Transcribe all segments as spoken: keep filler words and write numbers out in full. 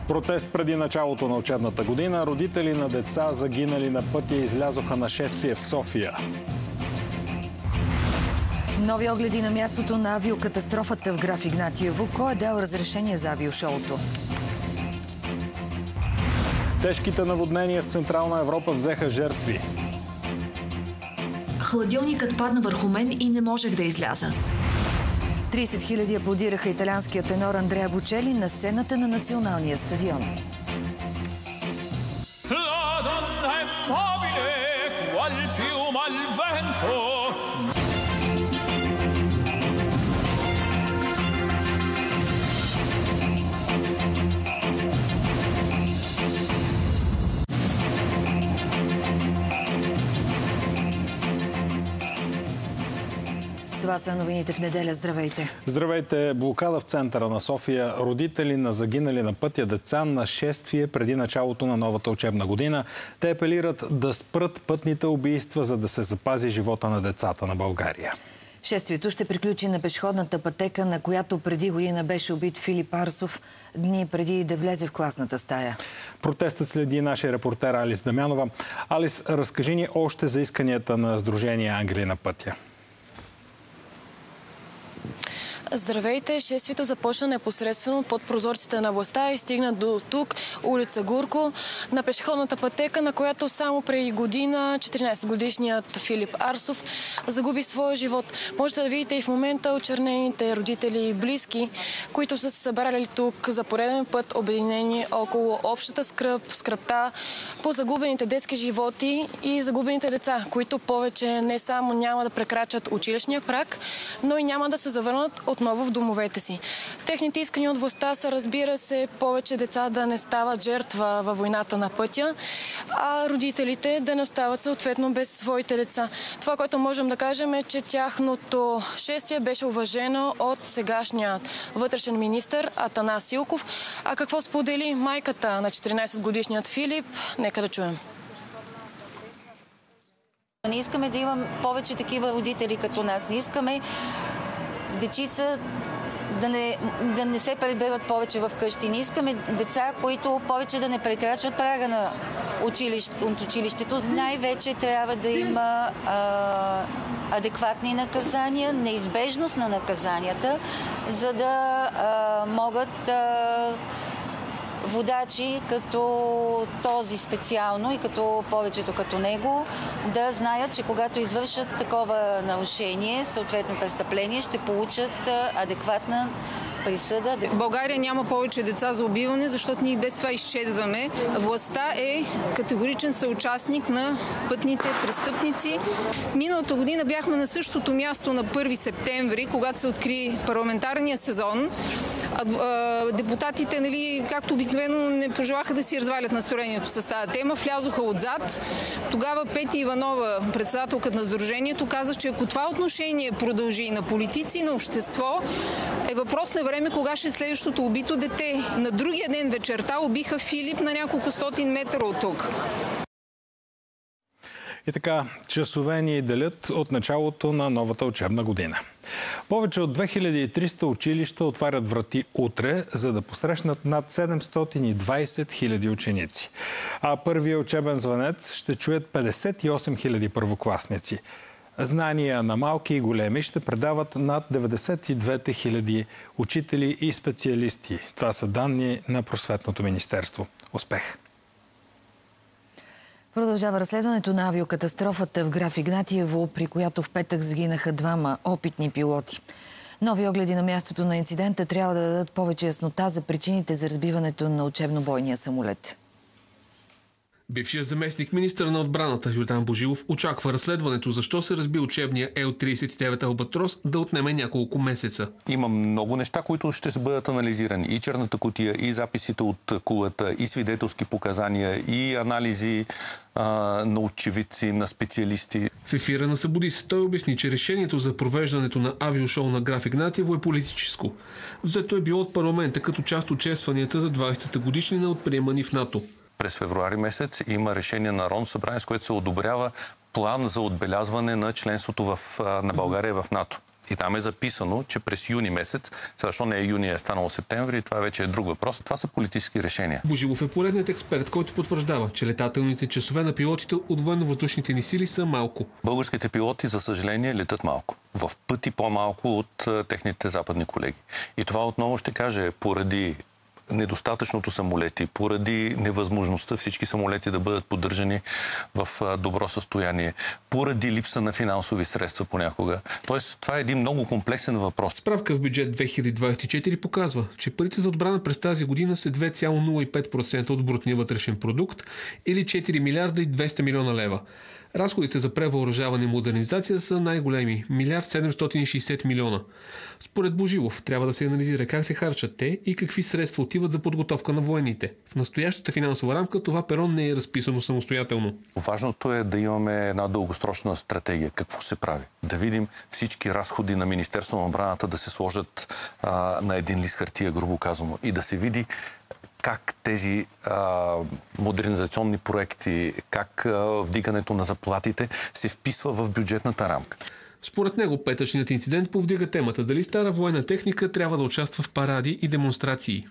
Протест преди началото на учебната година. Родители на деца, загинали на пътя, излязоха на шествие в София. Нови огледи на мястото на авиокатастрофата в Граф Игнатиево. Кой е дал разрешение за авиошоуто? Тежките наводнения в Централна Европа взеха жертви. Хладилникът падна върху мен и не можех да изляза. трийсет хиляди аплодираха италианския тенор Андреа Бочели на сцената на националния стадион. Това са новините в неделя. Здравейте! Здравейте! Блокада в центъра на София. Родители на загинали на пътя деца на шествие преди началото на новата учебна година. Те апелират да спрат пътните убийства, за да се запази живота на децата на България. Шествието ще приключи на пешеходната пътека, на която преди година беше убит Филип Арсов, дни преди да влезе в класната стая. Протестът следи нашия репортер Алис Дамянова. Алис, разкажи ни още за исканията на Сдружение Ангели на пътя. Здравейте! Шествието започна непосредствено под прозорците на властта и стигна до тук, улица Гурко, на пешеходната пътека, на която само преди година четиринайсетгодишният Филип Арсов загуби своя живот. Можете да видите и в момента очернените родители и близки, които са се събрали тук за пореден път, обединени около общата скръб, скръбта по загубените детски животи и загубените деца, които повече не само няма да прекрачат училищния праг, но и няма да се завърнат отново в домовете си. Техните искания от властта са, разбира се, повече деца да не стават жертва във войната на пътя, а родителите да не остават съответно без своите деца. Това, което можем да кажем, е, че тяхното шествие беше уважено от сегашния вътрешен министър Атанас Илков. А какво сподели майката на четиринайсетгодишният Филип? Нека да чуем. Не искаме да имам повече такива родители като нас. Не искаме дечица да не, да не се прибират повече в къщи. Не искаме деца, които повече да не прекрачват прага на училище, от училището. Най-вече трябва да има а, адекватни наказания, неизбежност на наказанията, за да а, могат а, водачи като този специално и като повечето като него да знаят, че когато извършат такова нарушение, съответно престъпление, ще получат адекватна присъда. В България няма повече деца за убиване, защото ние без това изчезваме. Властта е категоричен съучастник на пътните престъпници. Миналата година бяхме на същото място на първи септември, когато се откри парламентарния сезон. Депутатите, нали, както обикновено, не пожелаха да си развалят настроението с тази тема. Влязоха отзад. Тогава Петя Иванова, председателката на Сдружението, каза, че ако това отношение продължи и на политици, и на общество, е въпрос на време кога ще е следващото убито дете. На другия ден вечерта убиха Филип на няколко стотин метра от тук. И така, часове ни делят от началото на новата учебна година. Повече от две хиляди и триста училища отварят врати утре, за да посрещнат над седемстотин и двайсет хиляди ученици. А първия учебен звънец ще чуят петдесет и осем хиляди първокласници. Знания на малки и големи ще предават над деветдесет и две хиляди учители и специалисти. Това са данни на Просветното министерство. Успех! Продължава разследването на авиокатастрофата в Граф Игнатиево, при която в петък загинаха двама опитни пилоти. Нови огледи на мястото на инцидента трябва да дадат повече яснота за причините за разбиването на учебно-бойния самолет. Бившият заместник министър на отбраната Йордан Божилов очаква разследването защо се разби учебния Ел трийсет и девет Албатрос да отнеме няколко месеца. Има много неща, които ще бъдат анализирани. И черната кутия, и записите от кулата, и свидетелски показания, и анализи а, на очевидци, на специалисти. В ефира на Събуди се той обясни, че решението за провеждането на авиошоу на Граф Игнатиево е политическо. Взето е било от парламента като част от честванията за двайсетата годишнина от приема ни в НАТО. През февруари месец има решение на Народното събрание, с което се одобрява план за отбелязване на членството в, на България в НАТО. И там е записано, че през юни месец, защо не е юни, е станало септември, това вече е друг въпрос. Това са политически решения. Божилов е поредният експерт, който потвърждава, че летателните часове на пилотите от военно-въздушните ни сили са малко. Българските пилоти, за съжаление, летат малко. В пъти по-малко от техните западни колеги. И това отново ще каже, поради недостатъчното самолети, поради невъзможността всички самолети да бъдат поддържани в добро състояние, поради липса на финансови средства понякога. Тоест, това е един много комплексен въпрос. Справка в бюджет две хиляди двадесет и четири показва, че парите за отбрана през тази година са две цяло нула и пет процента от брутния вътрешен продукт или четири милиарда и двеста милиона лева. Разходите за превъоръжаване и модернизация са най-големи – милиард седемстотин и шейсет милиона. Според Божилов трябва да се анализира как се харчат те и какви средства отиват за подготовка на военните. В настоящата финансова рамка това перо не е разписано самостоятелно. Важното е да имаме една дългосрочна стратегия. Какво се прави? Да видим всички разходи на Министерството на отбраната да се сложат а, на един лист хартия, грубо казано, и да се види как тези а, модернизационни проекти, как а, вдигането на заплатите се вписва в бюджетната рамка. Според него петъчният инцидент повдига темата дали стара военна техника трябва да участва в паради и демонстрации.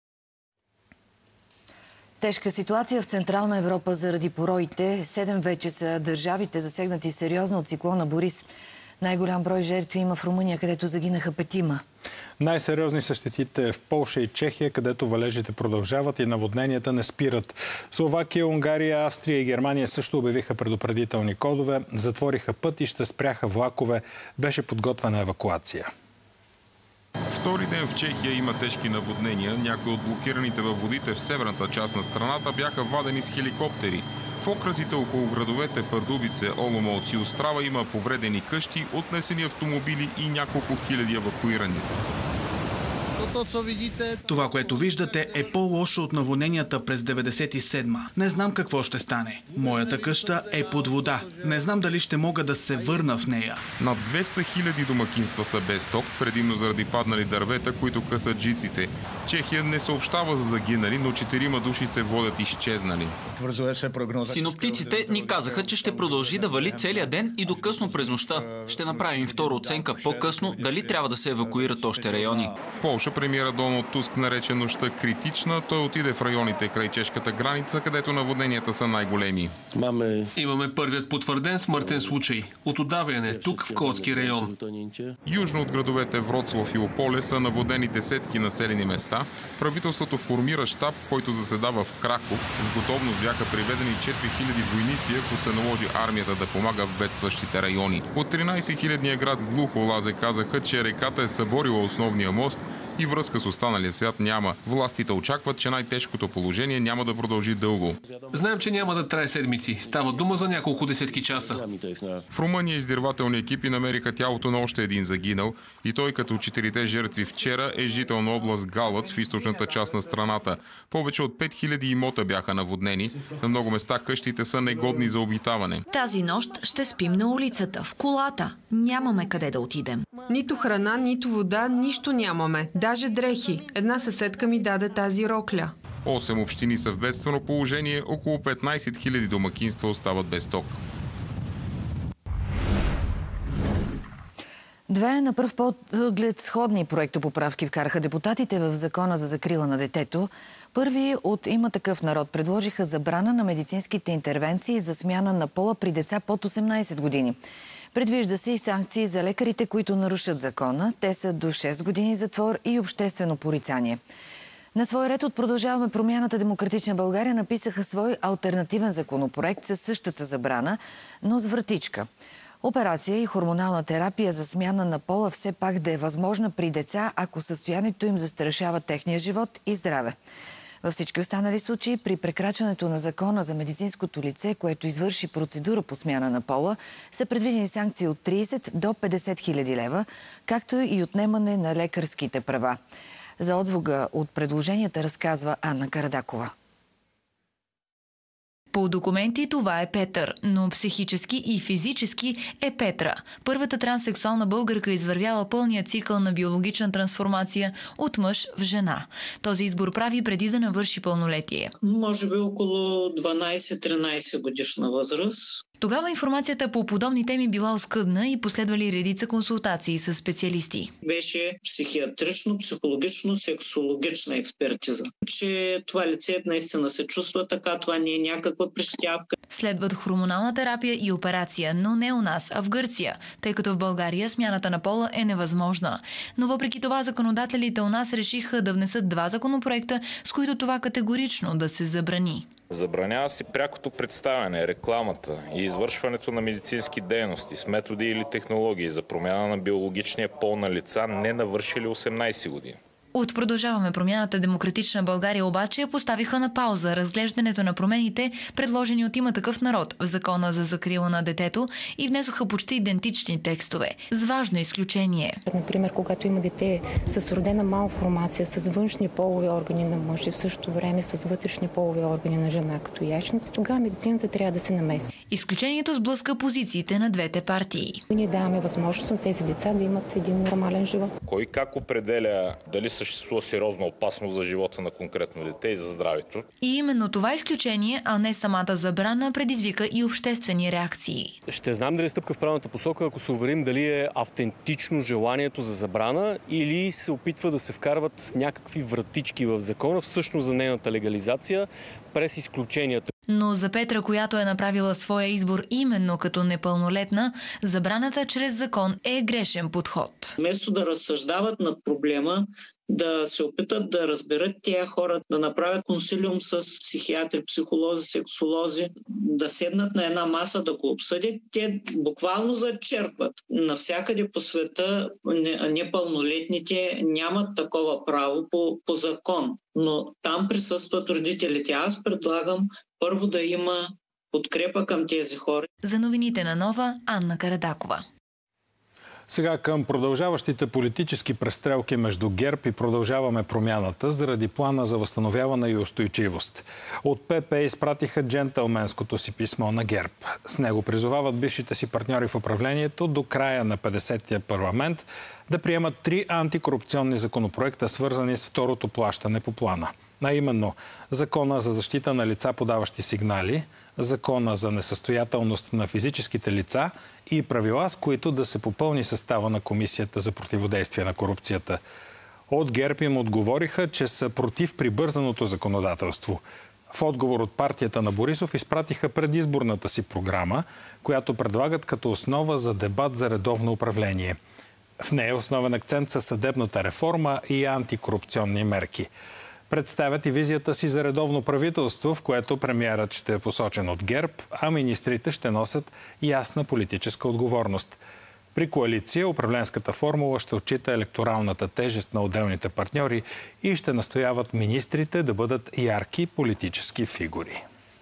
Тежка ситуация в Централна Европа заради пороите. Седем вече са държавите, засегнати сериозно от циклона Борис. Най-голям брой жертви има в Румъния, където загинаха петима. Най-сериозни са щетите в Полша и Чехия, където валежите продължават и наводненията не спират. Словакия, Унгария, Австрия и Германия също обявиха предупредителни кодове, затвориха пътища, спряха влакове, беше подготвена евакуация. Втори ден в Чехия има тежки наводнения. Някои от блокираните във водите в северната част на страната бяха вадени с хеликоптери. В окръзите около градовете Пардубице, Оломоц и Острава има повредени къщи, отнесени автомобили и няколко хиляди евакуирани. Това, което виждате, е по-лошо от наводненията през деветдесет и седма. Не знам какво ще стане. Моята къща е под вода. Не знам дали ще мога да се върна в нея. Над двеста хиляди домакинства са без ток, предимно заради паднали дървета, които късат жиците. Чехия не съобщава за загинали, но четирима души се водят изчезнали. Синоптиците ни казаха, че ще продължи да вали целия ден и до късно през нощта. Ще направим втора оценка по-късно дали трябва да се евакуират още райони. В Полша премиера Доналд Туск нарече нощта критична. Той отиде в районите край чешката граница, където наводненията са най-големи. Маме... Имаме първият потвърден смъртен случай. От удавяне тук в Клодски район. Южно от градовете Вроцлав и Ополе са наводнени десетки населени места. Правителството формира щаб, който заседава в Краков. В готовност бяха приведени четири хиляди войници, ако се наложи армията да помага в бедстващите райони. От тринайсет хилядния град Глухолазе казаха, че реката е съборила основния мост и връзка с останалия свят няма. Властите очакват, че най-тежкото положение няма да продължи дълго. Знаем, че няма да трае седмици. Става дума за няколко десетки часа. В Румъния издирвателни екипи намериха тялото на още един загинал и той като четирите жертви вчера е жител на област Галъц в източната част на страната. Повече от пет хиляди имота бяха наводнени. На много места къщите са негодни за обитаване. Тази нощ ще спим на улицата, в колата. Нямаме къде да отидем. Нито храна, нито вода, нищо нямаме. Даже дрехи. Една съседка ми даде тази рокля. Осем общини са в бедствено положение, около петнайсет хиляди домакинства остават без ток. Две на пръв поглед сходни проектопоправки вкараха депутатите в Закона за закрила на детето. Първи от Има такъв народ предложиха забрана на медицинските интервенции за смяна на пола при деца под осемнайсет години. Предвижда се и санкции за лекарите, които нарушат закона. Те са до шест години затвор и обществено порицание. На свой ред от Продължаваме промяната Демократична България написаха свой алтернативен законопроект със същата забрана, но с вратичка. Операция и хормонална терапия за смяна на пола все пак да е възможна при деца, ако състоянието им застрашава техния живот и здраве. Във всички останали случаи, при прекрачването на закона за медицинското лице, което извърши процедура по смяна на пола, са предвидени санкции от трийсет до петдесет хиляди лева, както и отнемане на лекарските права. За отзвука от предложенията разказва Анна Карадакова. По документи това е Петър, но психически и физически е Петра. Първата транссексуална българка извървяла пълния цикъл на биологична трансформация от мъж в жена. Този избор прави преди да навърши пълнолетие. Може би около дванайсет-тринайсет годишна възраст. Тогава информацията по подобни теми била оскъдна и последвали редица консултации с специалисти. Беше психиатрично, психологично, сексологична експертиза. Че това лице наистина се чувства така, това не е някаква прищявка. Следват хормонална терапия и операция, но не у нас, а в Гърция, тъй като в България смяната на пола е невъзможна. Но въпреки това законодателите у нас решиха да внесат два законопроекта, с които това категорично да се забрани. Забранява се прякото представяне, рекламата и извършването на медицински дейности с методи или технологии за промяна на биологичния пол на лица, не навършили осемнайсет години. От Продължаваме промяната Демократична България обаче поставиха на пауза разглеждането на промените, предложени от Има такъв народ в Закона за закрила на детето, и внесоха почти идентични текстове, с важно изключение. Например, когато има дете с родена малформация, с външни полови органи на мъж и в същото време с вътрешни полови органи на жена, като яйчница, тогава медицината трябва да се намеси. Изключението сблъска позициите на двете партии. Ние даваме възможност на тези деца да имат един нормален живот. Кой как определя дали съществува сериозна опасност за живота на конкретно дете и за здравето? И именно това изключение, а не самата забрана, предизвика и обществени реакции. Ще знам дали е стъпка в правилната посока, ако се уверим дали е автентично желанието за забрана или се опитва да се вкарват някакви вратички в закона, всъщност за нейната легализация, през изключенията. Но за Петра, която е направила своя избор именно като непълнолетна, забраната чрез закон е грешен подход. Вместо да разсъждават над проблема, да се опитат да разберат тия хора, да направят консилиум с психиатри, психолози, сексолози, да седнат на една маса, да го обсъдят, те буквално зачеркват. Навсякъде по света непълнолетните нямат такова право по, по закон, но там присъстват родителите. Аз предлагам първо да има подкрепа към тези хора. За новините на Нова, Анна Карадакова. Сега към продължаващите политически престрелки между ГЕРБ и Продължаваме промяната заради плана за възстановяване и устойчивост. От ПП изпратиха джентълменското си писмо на ГЕРБ. С него призовават бившите си партньори в управлението до края на петдесетия парламент да приемат три антикорупционни законопроекта, свързани с второто плащане по плана. А именно Закона за защита на лица, подаващи сигнали, Закона за несъстоятелност на физическите лица и правила, с които да се попълни състава на Комисията за противодействие на корупцията. От ГЕРБ им отговориха, че са против прибързаното законодателство. В отговор от партията на Борисов изпратиха предизборната си програма, която предлагат като основа за дебат за редовно управление. В нея основен акцент са съдебната реформа и антикорупционни мерки. Представят и визията си за редовно правителство, в което премиерът ще е посочен от ГЕРБ, а министрите ще носят ясна политическа отговорност. При коалиция управленската формула ще отчита електоралната тежест на отделните партньори и ще настояват министрите да бъдат ярки политически фигури.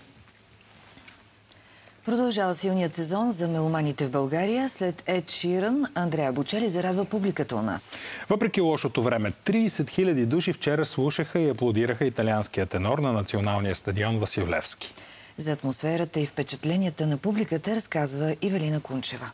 Продължава силният сезон за меломаните в България. След Ед Ширън, Андреа Бочели зарадва публиката у нас. Въпреки лошото време, трийсет хиляди души вчера слушаха и аплодираха италианския тенор на националния стадион Васил Левски. За атмосферата и впечатленията на публиката разказва Ивелина Кунчева.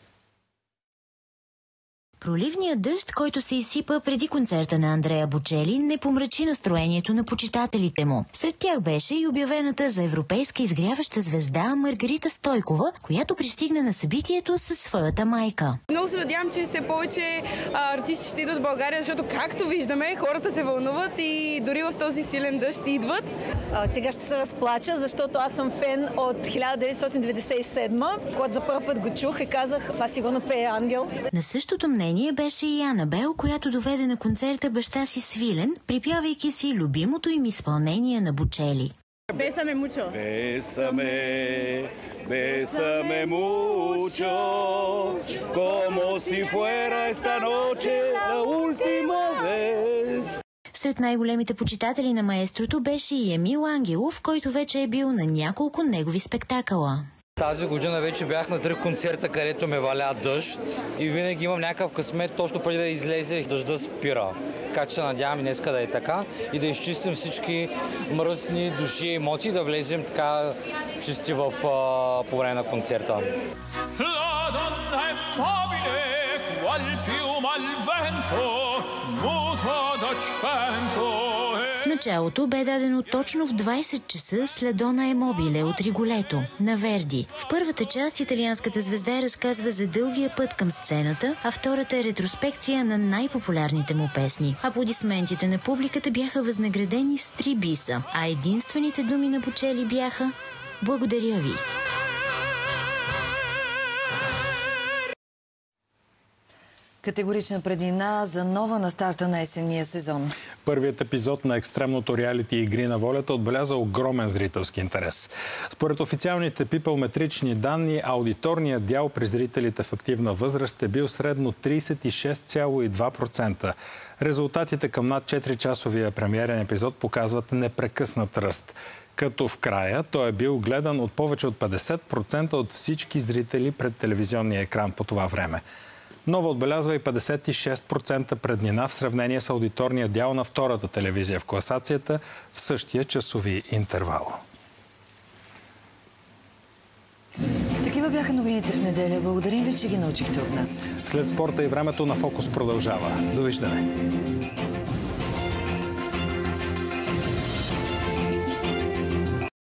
Проливният дъжд, който се изсипа преди концерта на Андреа Бочели, не помрачи настроението на почитателите му. Сред тях беше и обявената за европейска изгряваща звезда Маргарита Стойкова, която пристигна на събитието със своята майка. Много се надявам, че все повече а, артисти ще идват в България, защото както виждаме, хората се вълнуват и дори в този силен дъжд идват. А, сега ще се разплача, защото аз съм фен от хиляда деветстотин деветдесет и седма. Когато за първи път го чух и казах, това сигурно пее ангел. На същото мнение беше и Анабел, която доведе на концерта баща си Свилен, припявайки си любимото им изпълнение на Бочели. Бесаме мучо. Бесаме, бесаме мучо, como si fuera esta noche la última vez. Сред най-големите почитатели на маестрото беше и Емил Ангелов, който вече е бил на няколко негови спектакъла. Тази година вече бях на три концерта, където ме валя дъжд и винаги имам някакъв късмет, точно преди да излезе дъжда спира. Така че се надявам и днеска да е така и да изчистим всички мръсни души и емоции, да влезем така чисти в, а, по време на концерта. На Началото бе дадено точно в двайсет часа след Дона е мобиле от Риголето на Верди. В първата част италианската звезда разказва за дългия път към сцената, а втората е ретроспекция на най-популярните му песни. Аплодисментите на публиката бяха възнаградени с три биса, а единствените думи на Бочели бяха «Благодаря ви». Категорична преднина за нова на старта на есенния сезон. Първият епизод на екстремното реалити Игри на волята отбеляза огромен зрителски интерес. Според официалните пипълметрични данни, аудиторният дял при зрителите в активна възраст е бил средно трийсет и шест цяло и две процента. Резултатите към над четиричасовия премиерен епизод показват непрекъснат ръст. Като в края той е бил гледан от повече от петдесет процента от всички зрители пред телевизионния екран по това време. Нова отбелязва и петдесет и шест процента преднина в сравнение с аудиторния дял на втората телевизия в класацията в същия часови интервал. Такива бяха новините в неделя. Благодарим ви, че ги научихте от нас. След спорта и времето на Фокус продължава. Довиждане!